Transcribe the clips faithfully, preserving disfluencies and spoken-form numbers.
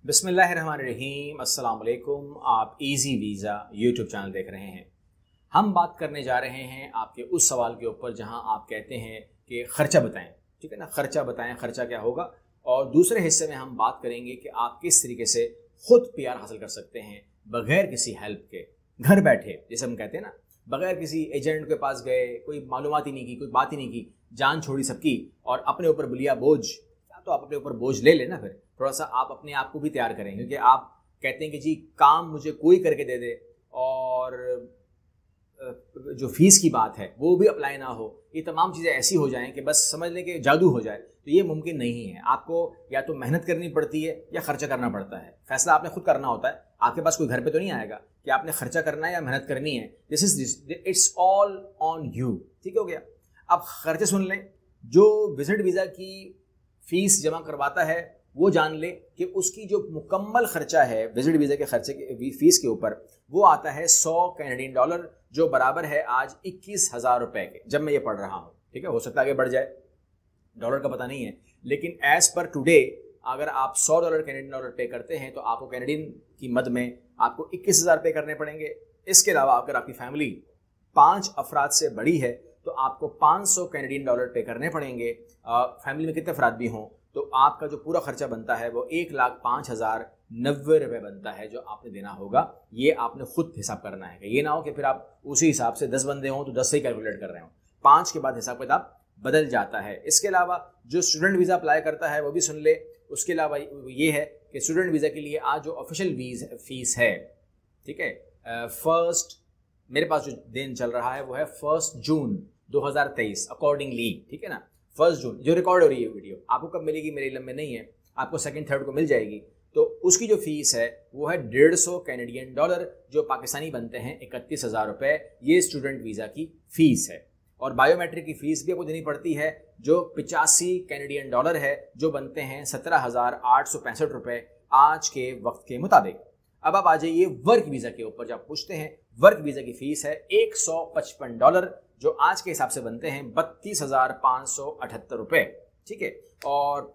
बिस्मिल्लाहिर्रहमानिर्रहीम, अस्सलाम वालेकुम। आप इजी वीज़ा यूट्यूब चैनल देख रहे हैं। हम बात करने जा रहे हैं आपके उस सवाल के ऊपर जहां आप कहते हैं कि ख़र्चा बताएं, ठीक है ना, ख़र्चा बताएं, ख़र्चा क्या होगा। और दूसरे हिस्से में हम बात करेंगे कि आप किस तरीके से खुद पीआर हासिल कर सकते हैं बगैर किसी हेल्प के, घर बैठे, जैसे हम कहते हैं ना, बगैर किसी एजेंट के पास गए, कोई मालूमात ही नहीं की, कोई बात ही नहीं की, जान छोड़ी सबकी और अपने ऊपर बुलिया बोझ। तो आप अपने ऊपर बोझ ले लेना, फिर थोड़ा सा आप अपने आप को भी तैयार करें, क्योंकि आप कहते हैं कि जी काम मुझे कोई करके दे दे और जो फीस की बात है वो भी अप्लाई ना हो, ये तमाम चीज़ें ऐसी हो जाएं कि बस समझ लें कि जादू हो जाए, तो ये मुमकिन नहीं है। आपको या तो मेहनत करनी पड़ती है या खर्चा करना पड़ता है। फैसला आपने खुद करना होता है। आपके पास कोई घर पे तो नहीं आएगा कि आपने खर्चा करना है या मेहनत करनी है। This is this it's all on you. ठीक हो गया। अब खर्चे सुन लें। जो विजिट वीज़ा की फीस जमा करवाता है वो जान ले कि उसकी जो मुकम्मल खर्चा है विजिट वीज़ा के खर्चे के फीस के ऊपर, वो आता है सौ कैनेडियन डॉलर, जो बराबर है आज इक्कीस हज़ार रुपये के, जब मैं ये पढ़ रहा हूँ। ठीक है, हो सकता है आगे बढ़ जाए, डॉलर का पता नहीं है, लेकिन एज पर टुडे अगर आप सौ डॉलर कैनेडियन डॉलर पे करते हैं तो आपको कैनेडियन की मद में आपको इक्कीस हज़ार पे करने पड़ेंगे। इसके अलावा अगर आपकी फैमिली पाँच अफराद से बड़ी है तो आपको पाँच सौ कैनेडियन डॉलर पे करने पड़ेंगे। फैमिली में कितने अफराद भी हों तो आपका जो पूरा खर्चा बनता है वो एक लाख पाँच हज़ार नब्बे रुपये बनता है, जो आपने देना होगा। ये आपने खुद हिसाब करना है, ये ना हो कि फिर आप उसी हिसाब से दस बंदे हों तो दस से ही कैलकुलेट कर रहे हो। पाँच के बाद हिसाब किताब बदल जाता है। इसके अलावा जो स्टूडेंट वीज़ा अप्लाई करता है वो भी सुन ले। उसके अलावा ये है कि स्टूडेंट वीज़ा के लिए आज जो ऑफिशियल वीज़ फीस है, ठीक है, फर्स्ट मेरे पास जो दिन चल रहा है वो है फर्स्ट जून दो हज़ार तेईस अकॉर्डिंगली, ठीक है ना। फर्स्ट जून जो रिकॉर्ड हो रही है वीडियो, आपको कब मिलेगी मेरे इल्म में नहीं है, आपको सेकंड थर्ड को मिल जाएगी। तो उसकी जो फीस है वो है डेढ़ सौ कैनेडियन डॉलर, जो पाकिस्तानी बनते हैं इकतीस हज़ार रुपये। ये स्टूडेंट वीज़ा की फ़ीस है। और बायोमेट्रिक की फ़ीस भी आपको देनी पड़ती है, जो पिचासी कैनेडियन डॉलर है, जो बनते हैं सत्रह हज़ार आठ सौ पैंसठ रुपये आज के वक्त के मुताबिक। अब आप आ जाइए वर्क वीज़ा के ऊपर। जब पूछते हैं वर्क वीज़ा की फ़ीस है एक सौ पचपन डॉलर, जो आज के हिसाब से बनते हैं बत्तीस हज़ार पाँच सौ अठहत्तर रुपये। ठीक है। और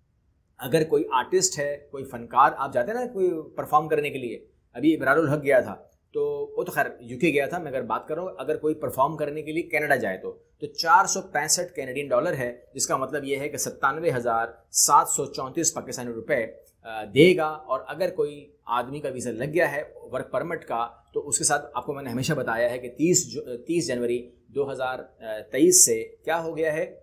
अगर कोई आर्टिस्ट है, कोई फनकार, आप जाते हैं ना कोई परफॉर्म करने के लिए, अभी इब्रारुल हक गया था तो वो तो खैर यूके गया था, मैं अगर बात कर रहा हूँ अगर कोई परफॉर्म करने के लिए कनाडा जाए तो तो चार सौ पैंसठ कैनेडियन डॉलर है, जिसका मतलब ये है कि सत्तानवे हज़ार सात सौ चौंतीस पाकिस्तानी रुपये देगा। और अगर कोई आदमी का वीज़ा लग गया है वर्क परमिट का, तो उसके साथ आपको मैंने हमेशा बताया है कि तीस तीस जनवरी दो हज़ार तेईस से क्या हो गया है,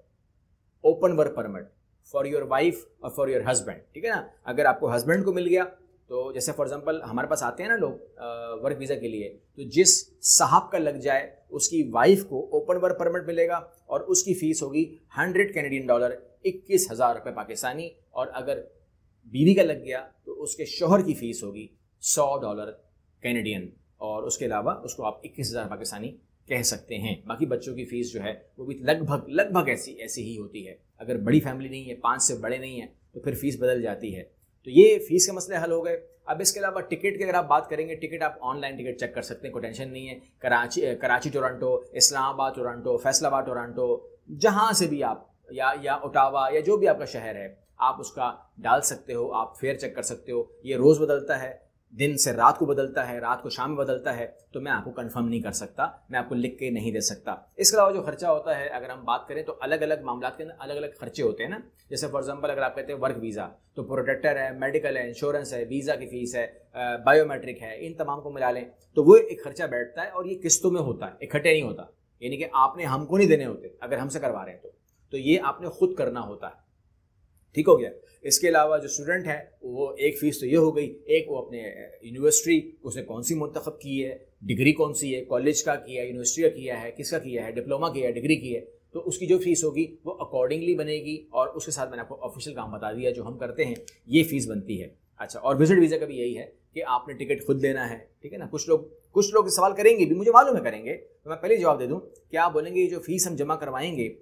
open work permit for your wife और फॉर योर हस्बैंड। ठीक है ना। अगर आपको हस्बैंड को मिल गया तो जैसे फॉर एग्जांपल हमारे पास आते हैं ना लोग वर्क वीज़ा के लिए, तो जिस साहब का लग जाए उसकी वाइफ को ओपन वर्क परमिट मिलेगा और उसकी फ़ीस होगी हंड्रेड कैनेडियन डॉलर, इक्कीस हज़ार रुपये पाकिस्तानी। और अगर बीवी का लग गया तो उसके शोहर की फ़ीस होगी सौ डॉलर कैनेडियन, और उसके अलावा उसको आप इक्कीस हज़ार पाकिस्तानी कह सकते हैं। बाकी बच्चों की फ़ीस जो है वो भी लगभग लगभग ऐसी ऐसी ही होती है। अगर बड़ी फैमिली नहीं है, पाँच से बड़े नहीं हैं, तो फिर फ़ीस बदल जाती है। तो ये फ़ीस के मसले हल हो गए। अब इसके अलावा टिकट की अगर आप बात करेंगे, टिकट आप ऑनलाइन टिकट चेक कर सकते हैं, कोई टेंशन नहीं है। Karachi Karachi Toronto, Islamabad Toronto, Faisalabad Toronto, जहाँ से भी आप, या या ओटावा या जो भी आपका शहर है, आप उसका डाल सकते हो, आप फेयर चेक कर सकते हो। ये रोज़ बदलता है, दिन से रात को बदलता है, रात को शाम में बदलता है, तो मैं आपको कंफर्म नहीं कर सकता, मैं आपको लिख के नहीं दे सकता। इसके अलावा जो खर्चा होता है, अगर हम बात करें तो अलग अलग मामला के अंदर अलग अलग खर्चे होते हैं ना। जैसे फॉर एग्जांपल अगर आप कहते हैं वर्क वीज़ा, तो प्रोटेक्टर है, मेडिकल है, इंश्योरेंस है, वीज़ा की फ़ीस है, बायोमेट्रिक है, इन तमाम को मिला लें तो वो एक खर्चा बैठता है। और ये किस्तों में होता है, इकट्ठे नहीं होता, यानी कि आपने हमको नहीं देने होते अगर हमसे करवा रहे हैं तो तो ये आपने खुद करना होता है। ठीक हो गया। इसके अलावा जो स्टूडेंट है वो एक फ़ीस तो ये हो गई, एक वो अपने यूनिवर्सिटी उसने कौन सी मुंतखब की है, डिग्री कौन सी है, कॉलेज का किया है, यूनिवर्सिटी का किया है, किसका किया है, डिप्लोमा किया है, डिग्री की है, तो उसकी जो फ़ीस होगी वो अकॉर्डिंगली बनेगी। और उसके साथ मैंने आपको ऑफिशियल काम बता दिया जो हम करते हैं, ये फ़ीस बनती है। अच्छा, और विजिट वीज़ा का भी यही है कि आपने टिकट खुद लेना है। ठीक है ना। कुछ लोग कुछ लोग सवाल करेंगे भी, मुझे मालूम है करेंगे, तो मैं पहले जवाब दे दूं कि आप बोलेंगे ये जो फीस हम जमा करवाएंगे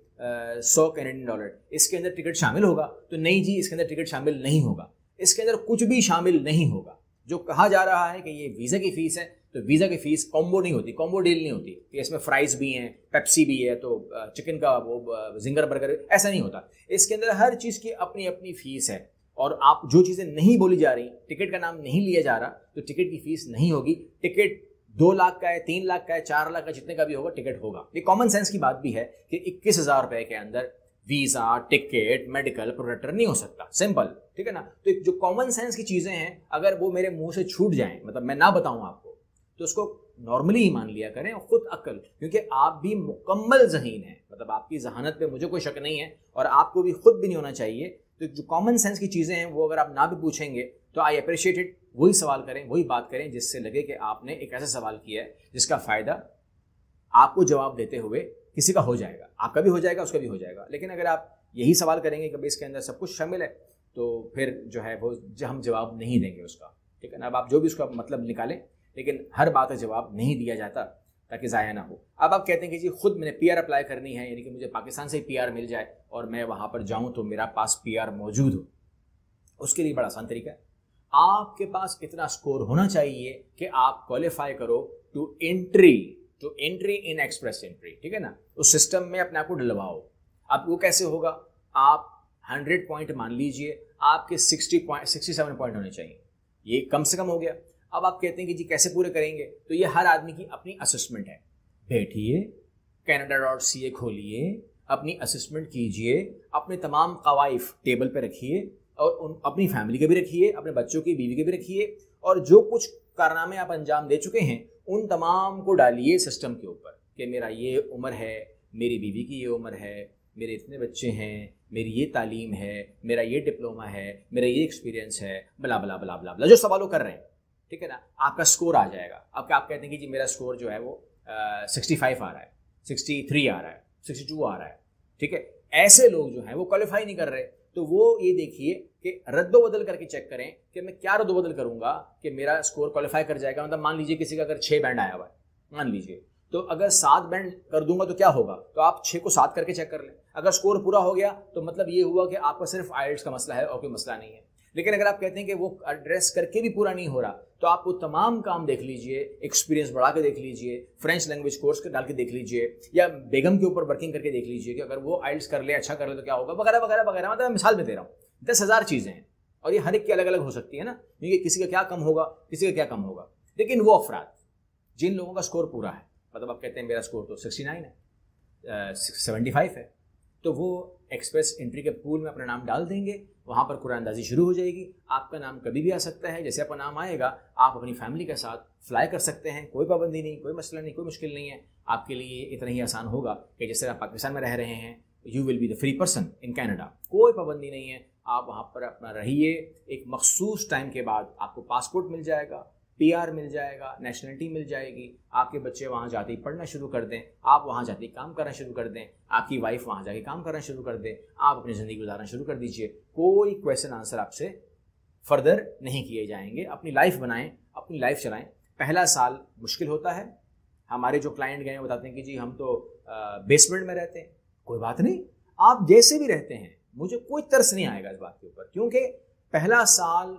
सौ कैनेडियन डॉलर, इसके अंदर टिकट शामिल होगा? तो नहीं जी, इसके अंदर टिकट शामिल नहीं होगा, इसके अंदर कुछ भी शामिल नहीं होगा। जो कहा जा रहा है कि ये वीज़ा की फ़ीस है, तो वीज़ा की फ़ीस कॉम्बो नहीं होती, कॉम्बो डील नहीं होती कि इसमें फ्राइज़ भी हैं, पेप्सी भी है, तो चिकन का वो जिंगर बर्गर, ऐसा नहीं होता। इसके अंदर हर चीज़ की अपनी अपनी फ़ीस है और आप जो चीज़ें नहीं बोली जा रही, टिकट का नाम नहीं लिया जा रहा, तो टिकट की फीस नहीं होगी। टिकट दो लाख का है, तीन लाख का है, चार लाख का, जितने का भी होगा टिकट होगा। ये कॉमन सेंस की बात भी है कि इक्कीस हजार रुपए के अंदर वीजा, टिकट, मेडिकल, प्रोडक्टर नहीं हो सकता, सिंपल, ठीक है ना। तो जो कॉमन सेंस की चीजें हैं, अगर वो मेरे मुंह से छूट जाएं, मतलब मैं ना बताऊं आपको, तो उसको नॉर्मली ही मान लिया करें और खुद अक्ल, क्योंकि आप भी मुकम्मल ज़हीन हैं, मतलब आपकी जहानत पे मुझे कोई शक नहीं है और आपको भी खुद भी नहीं होना चाहिए। तो जो कॉमन सेंस की चीज़ें हैं वो अगर आप ना भी पूछेंगे तो आई अप्रिशिएट इट, वही सवाल करें, वही बात करें जिससे लगे कि आपने एक ऐसा सवाल किया है जिसका फ़ायदा आपको जवाब देते हुए किसी का हो जाएगा, आपका भी हो जाएगा, उसका भी हो जाएगा। लेकिन अगर आप यही सवाल करेंगे कि भाई इसके अंदर सब कुछ शामिल है, तो फिर जो है वो हम जवाब नहीं देंगे उसका, ठीक है ना। अब आप जो भी उसका मतलब निकालें, लेकिन हर बात का जवाब नहीं दिया जाता ताकि ज़ाया ना हो। अब आप कहते हैं कि जी खुद मैंने पीआर अप्लाई करनी है, यानी कि मुझे पाकिस्तान से ही पीआर मिल जाए और मैं वहाँ पर जाऊँ तो मेरा पास पीआर मौजूद हो। उसके लिए बड़ा आसान तरीका है, आपके पास इतना स्कोर होना चाहिए कि आप क्वालिफाई करो to entry to entry in express entry, ठीक है ना। उस सिस्टम में अपने आप को डलवाओ। अब वो कैसे होगा, आप हंड्रेड पॉइंट मान लीजिए, आपके sixty point sixty seven point होने चाहिए, ये कम से कम हो गया। अब आप कहते हैं कि जी कैसे पूरे करेंगे, तो ये हर आदमी की अपनी असेसमेंट है। बैठिए, कैनेडा डॉट सी ए खोलिए, अपनी असेसमेंट कीजिए, अपने तमाम कवाइफ टेबल पे रखिए और उन अपनी फैमिली के भी रखिए, अपने बच्चों की, बीवी के भी रखिए, और जो कुछ कारनामे आप अंजाम दे चुके हैं उन तमाम को डालिए सिस्टम के ऊपर कि मेरा ये उम्र है, मेरी बीवी की ये उम्र है, मेरे इतने बच्चे हैं, मेरी ये तालीम है, मेरा ये डिप्लोमा है, मेरा ये एक्सपीरियंस है, बला बला बला बला बला, जो सवालों कर रहे हैं, ठीक है ना। आपका स्कोर आ जाएगा। अब आप कहते हैं कि जी मेरा स्कोर जो है वो सिक्सटी फाइव आ रहा है, सिक्सटी थ्री आ रहा है, सिक्सटी टू आ रहा है, ठीक है। ऐसे लोग जो हैं वो क्वालिफाई नहीं कर रहे, तो वो ये देखिए कि रद्दोबदल करके चेक करें कि मैं क्या रद्दोबदल करूंगा कि मेरा स्कोर क्वालिफाई कर जाएगा। मतलब मान लीजिए किसी का अगर छः बैंड आया हुआ है, मान लीजिए, तो अगर सात बैंड कर दूंगा तो क्या होगा, तो आप छः को सात करके चेक कर लें। अगर स्कोर पूरा हो गया तो मतलब ये हुआ कि आपका सिर्फ आइल्स का मसला है और कोई मसला नहीं है। लेकिन अगर आप कहते हैं कि वो एड्रेस करके भी पूरा नहीं हो रहा, तो आप वो तमाम काम देख लीजिए, एक्सपीरियंस बढ़ा के देख लीजिए, फ्रेंच लैंग्वेज कोर्स डाल के देख लीजिए, या बेगम के ऊपर वर्किंग करके देख लीजिए कि अगर वो आइल्स कर ले, अच्छा कर ले तो क्या होगा, वगैरह वगैरह वगैरह। मतलब मैं मिसाल में दे रहा हूँ, दस हज़ार चीज़ें हैं और ये हर एक की अलग अलग हो सकती है ना, क्योंकि किसी का क्या कम होगा, किसी का क्या कम होगा। लेकिन वो अफराद जिन लोगों का स्कोर पूरा है, मतलब आप कहते हैं मेरा स्कोर तो सिक्सटी नाइन है, सेवेंटी फाइव है, तो वो एक्सप्रेस एंट्री के पूल में अपना नाम डाल देंगे, वहाँ पर कुरानंदाजी शुरू हो जाएगी। आपका नाम कभी भी आ सकता है, जैसे आपका नाम आएगा आप अपनी फैमिली के साथ फ्लाई कर सकते हैं, कोई पाबंदी नहीं, कोई मसला नहीं, कोई मुश्किल नहीं है। आपके लिए इतना ही आसान होगा कि जैसे आप पाकिस्तान में रह रहे हैं, you will be the free person in Canada, कोई पाबंदी नहीं है, आप वहाँ पर अपना रहिए। एक मखसूस टाइम के बाद आपको पासपोर्ट मिल जाएगा, पीआर मिल जाएगा, नेशनलिटी मिल जाएगी, आपके बच्चे वहाँ जाते ही पढ़ना शुरू कर दें, आप वहाँ जाते ही काम करना शुरू कर दें, आपकी वाइफ वहाँ जाके काम करना शुरू कर दें, आप अपनी ज़िंदगी गुजारना शुरू कर दीजिए। कोई क्वेश्चन आंसर आपसे फर्दर नहीं किए जाएंगे। अपनी लाइफ बनाएं, अपनी लाइफ चलाएं। पहला साल मुश्किल होता है, हमारे जो क्लाइंट गए बताते हैं कि जी हम तो बेसमेंट में रहते हैं। कोई बात नहीं, आप जैसे भी रहते हैं, मुझे कोई तरस नहीं आएगा इस बात के ऊपर, क्योंकि पहला साल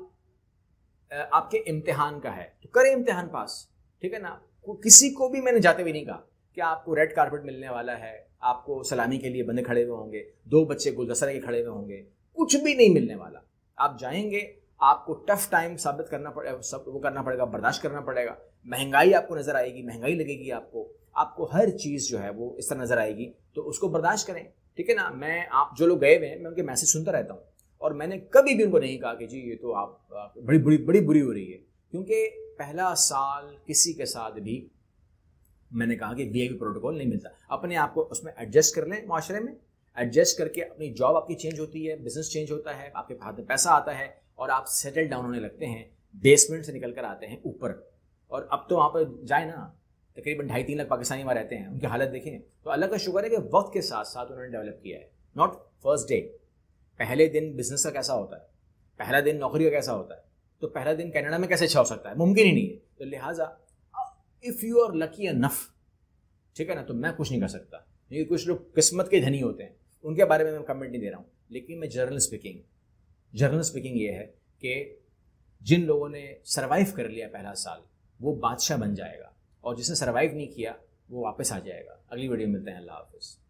आपके इम्तिहान का है, तो करें इम्तिहान पास, ठीक है ना। किसी को भी मैंने जाते हुए नहीं कहा कि आपको रेड कारपेट मिलने वाला है, आपको सलामी के लिए बंदे खड़े हुए होंगे, दो बच्चे गुलदस्ता के खड़े हुए होंगे, कुछ भी नहीं मिलने वाला। आप जाएंगे, आपको टफ टाइम साबित करना पड़ेगा, सब वो करना पड़ेगा, बर्दाश्त करना पड़ेगा। महंगाई आपको नज़र आएगी, महंगाई लगेगी आपको, आपको हर चीज़ जो है वो इस तरह नज़र आएगी, तो उसको बर्दाश्त करें, ठीक है ना। मैं आप जो लोग गए हुए हैं, मैं उनके मैसेज सुनता रहता हूँ और मैंने कभी भी उनको नहीं कहा कि जी ये तो आप बड़ी बड़ी बड़ी बुरी हो रही है, क्योंकि पहला साल किसी के साथ भी मैंने कहा कि वीआईपी प्रोटोकॉल नहीं मिलता। अपने आप को उसमें एडजस्ट कर लें, माशरे में एडजस्ट करके अपनी जॉब आपकी चेंज होती है, बिजनेस चेंज होता है, आपके हाथ में पैसा आता है और आप सेटल डाउन होने लगते हैं, बेसमेंट से निकल कर आते हैं ऊपर। और अब तो वहाँ पर जाए ना, तकरीबन ढाई तीन लाख पाकिस्तानी वहाँ रहते हैं, उनकी हालत देखें तो अल्लाह का शुक्र है कि वक्त के साथ साथ उन्होंने डेवलप किया है। नॉट फर्स्ट डे, पहले दिन बिजनेस का कैसा होता है, पहला दिन नौकरी का कैसा होता है, तो पहला दिन कनाडा में कैसे अच्छा हो सकता है, मुमकिन ही नहीं है। तो लिहाजा if you are lucky enough, ठीक है ना, तो मैं कुछ नहीं कर सकता, क्योंकि कुछ लोग किस्मत के धनी होते हैं, उनके बारे में मैं कमेंट नहीं दे रहा हूँ। लेकिन मैं जनरल स्पीकिंग जनरल स्पीकिंग ये है कि जिन लोगों ने सरवाइव कर लिया पहला साल, वो बादशाह बन जाएगा, और जिसने सरवाइव नहीं किया वो वापस आ जाएगा। अगली वीडियो में मिलते हैं। अल्लाह हाफिज़।